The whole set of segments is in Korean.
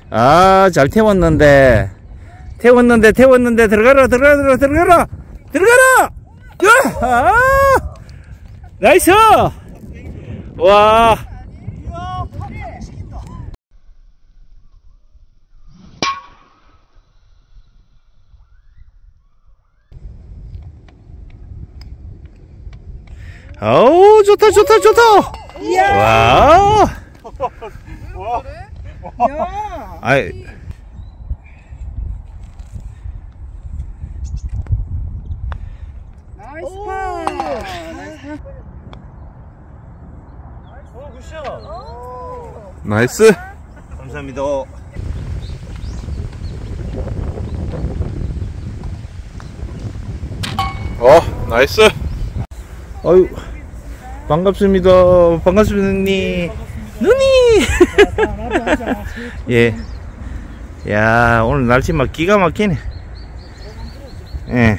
아, 잘 태웠는데. 태웠는데, 들어가라! 아! 나이스! 와. 어우, 좋다. 와. 아이. 나이스 파. 굿샷. 나이스. 감사합니다. 나이스. 어유, 반갑습니다, 누님. 예. 야, 오늘 날씨 막 기가 막히네. 예.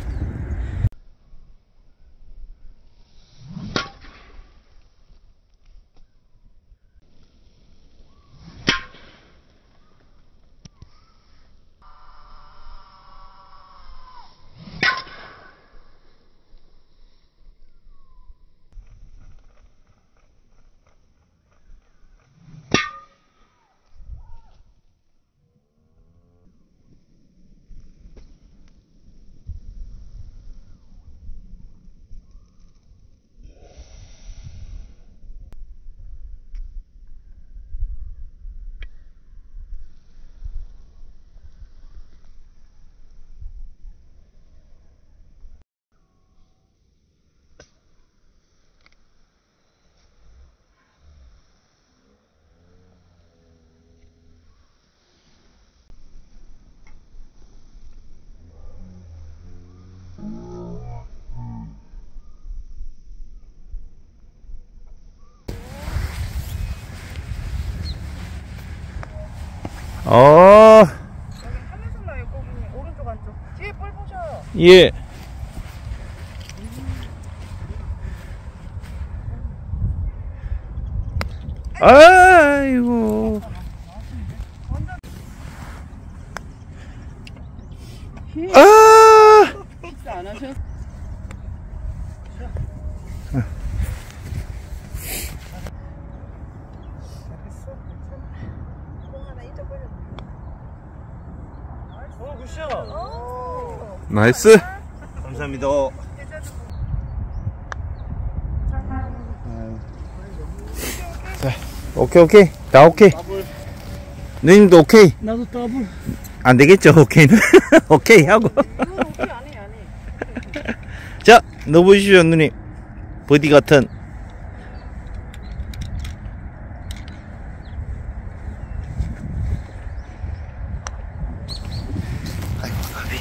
오른쪽 안쪽. 뒤에 볼 보셔요. 예. 아이고. 식사 안 하셨? 굿샷. 나이스. 감사합니다. 자, 오케이. 다 오케이. 누님도 오케이. 나도 더블. 안 되겠죠, 오케이는. 오케이 하고. 오케이 안 해. 자, 넣어보시죠, 누님. 버디 같은. 아이고, 가비.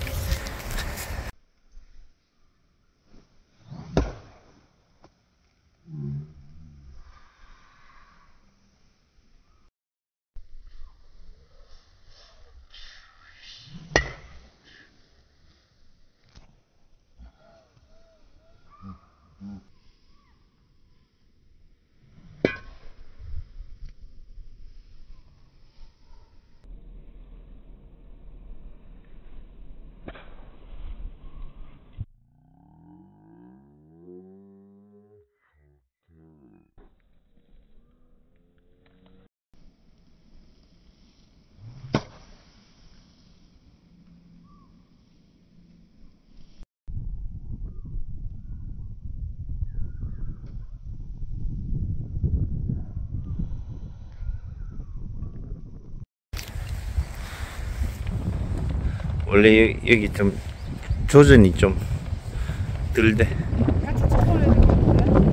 원래 여기 좀 조전이 좀 덜돼. 같이 초콜릿 해줄까요?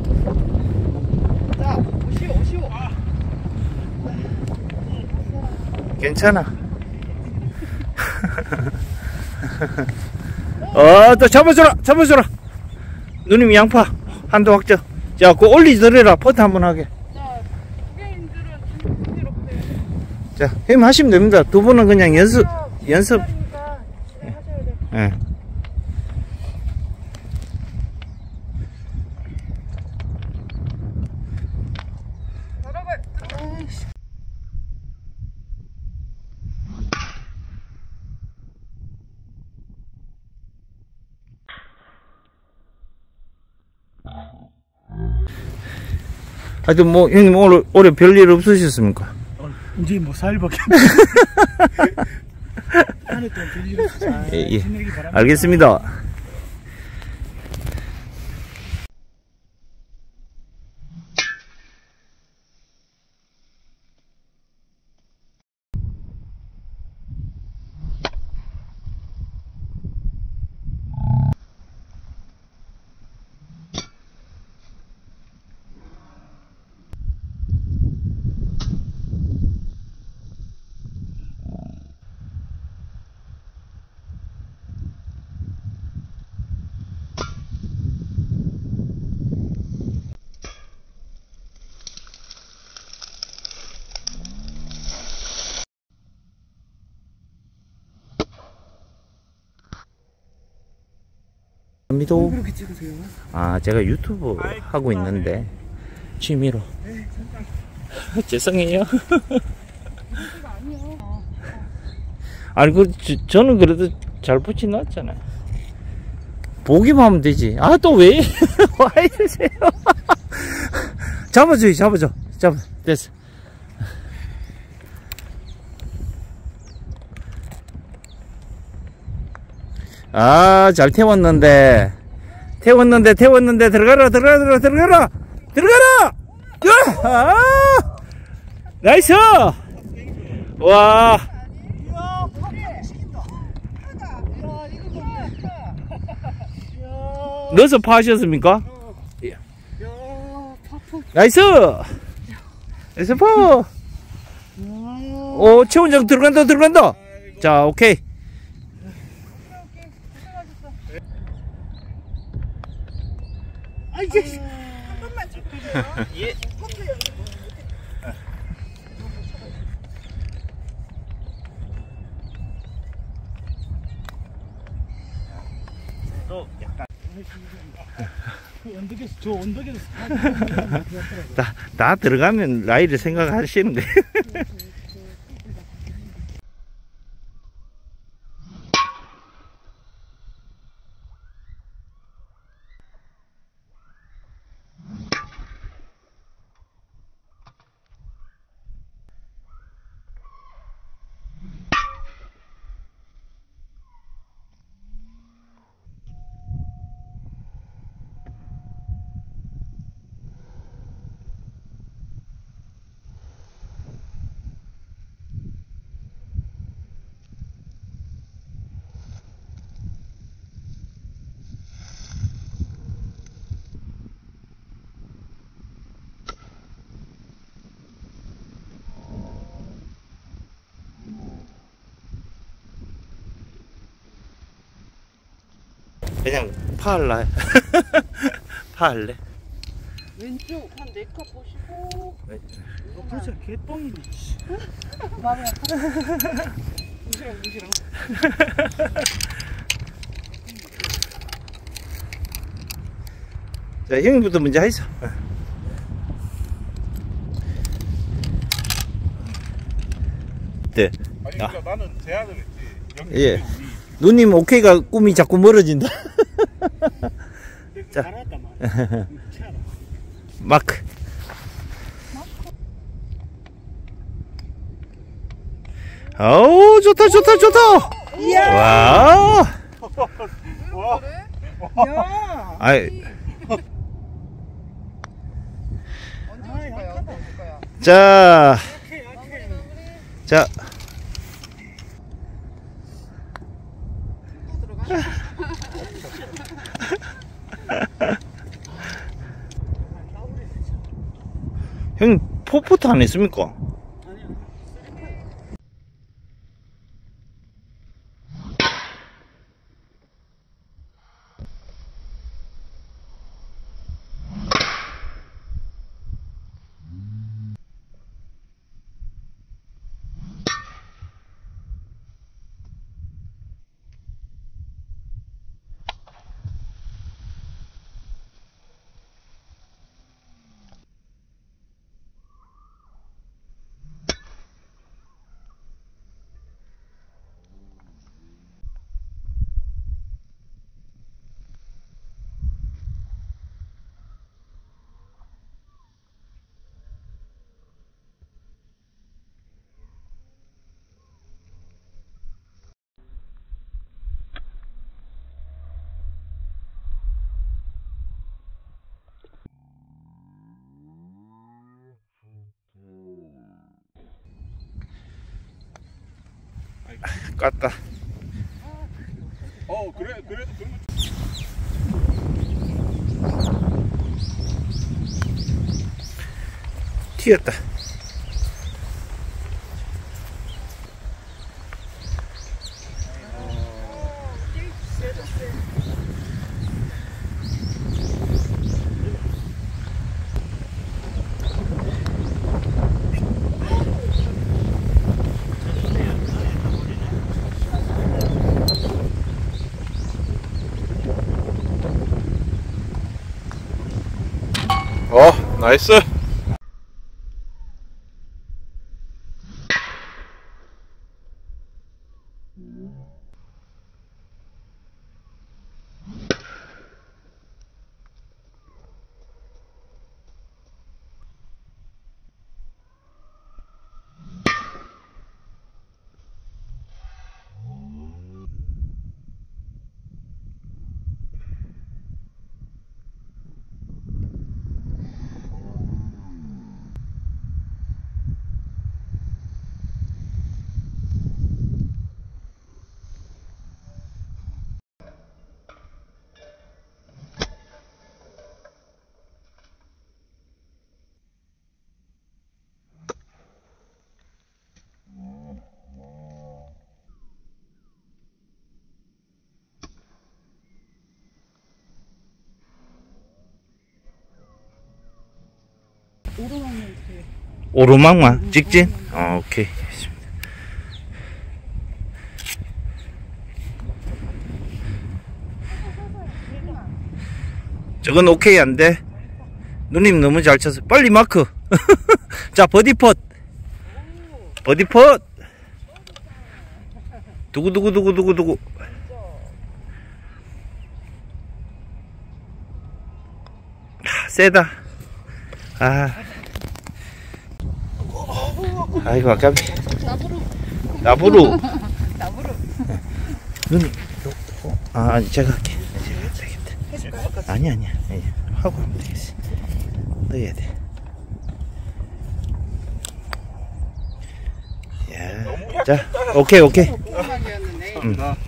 자, 오시오. 괜찮아. 또 잡아줘라. 누님 양파 한도 확정. 자, 그거 올리더래라. 퍼트 한번 하게. 자, 고객님들은 이렇게. 자, 힘 하시면 됩니다. 두 분은 그냥 연습. 하셔야 돼. 예. 하여튼 뭐 형님 오늘 올해 별일 없으셨습니까? 이제 뭐 4일밖에 안에 또 별일 없어 잘 예. 지내기 바랍니다. 알겠습니다. 미도. 그렇게 찍으세요? 아, 제가 유튜브 하고 있는데 취미로. 죄송해요. 아니 저는 그래도 잘 붙여놨잖아요. 보기만 하면 되지. 아, 또 왜? 와 이러세요? 잡아줘. 됐어. 아, 잘 태웠는데 들어가라. 아, 나이스. 와, 넣어서 파하셨습니까? 나이스. 나이스 파. 오, 최원장 들어간다. 자, 오케이. 이제 한 번만 잡혀줘요. 예. 또 약간 저 언덕에서 다 들어가면 라이를 생각하시는데. 그냥 파할래. 파할래. 왼쪽 한 4컵 보시고. 그렇죠 개똥이 마음이 아파. 무시랑. 자, 형님부터 먼저 하이소. 네. 아니 그러니까 나는 제안을 했지. 여기 예. 누님 오케이가 꿈이 자꾸 멀어진다. 자. 잘했다 말 마크. 어우, 좋다. 와. 야. 아이, 언제 줄 거야? 자. 형, 포포트 안 했습니까? 깠다. 그래도 그런 거. 튀었다. 나이스. 오르막만 직진? 오케이. 저건 오케이 안 돼. 누님 너무 잘 쳤어. 빨리 마크. 자, 버디폿. 버디폿. 두구두구두구두구두구. 세다. 아이고 아깝네. 나부루. 누님. 아니 제가 할게. 되겠다. 아니야. 하고 하면 되겠어. 넣어야 돼. 야. 자, 오케이. 오르막이었는데.